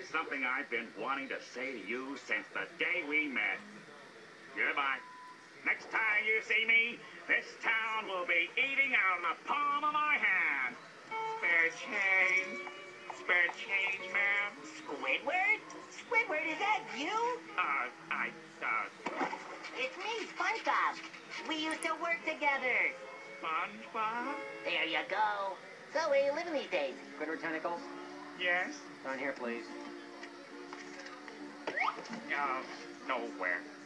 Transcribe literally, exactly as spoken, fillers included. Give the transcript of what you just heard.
Here's something I've been wanting to say to you since the day we met. Goodbye. Next time you see me, this town will be eating out of the palm of my hand. Spare change. Spare change, ma'am. Squidward? Squidward, is that you? Uh, I, uh... It's me, SpongeBob. We used to work together. SpongeBob? There you go. So, where you living these days? Squidward tentacles? Yes? Down here, please. Uh, nowhere.